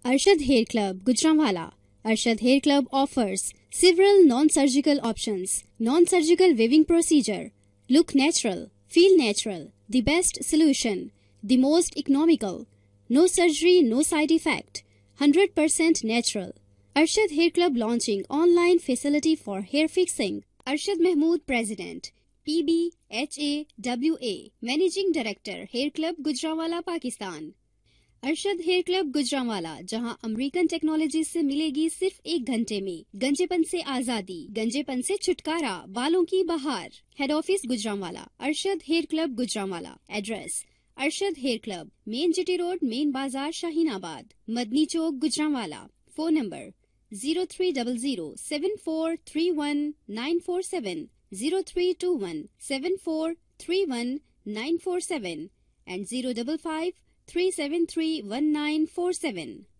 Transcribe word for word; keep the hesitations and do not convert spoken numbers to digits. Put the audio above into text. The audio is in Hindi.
Arshad Hair Club, Gujranwala. Arshad Hair Club offers several non-surgical options. Non-surgical weaving procedure. Look natural. Feel natural. The best solution. The most economical. No surgery, no side effect. one hundred percent natural. Arshad Hair Club launching online facility for hair fixing. Arshad Mahmood, President. P B H A W A, Managing Director, Hair Club, Gujranwala, Pakistan. Arshad hair club Gujranwala, जहां अमेरिकन टेक्नोलॉजी से मिलेगी सिर्फ एक घंटे में गंजेपन से आजादी, गंजेपन से छुटकारा, बालों की बहार। Head office Gujranwala. Arshad hair club Gujranwala. Address Arshad hair club, main GT road, main बाजार, Shahinabad, Madni Chowk, Gujranwala. Phone number zero three double zero seven four three one nine four seven, zero three two one seven four three one nine four seven and zero double five three seven three one nine four seven.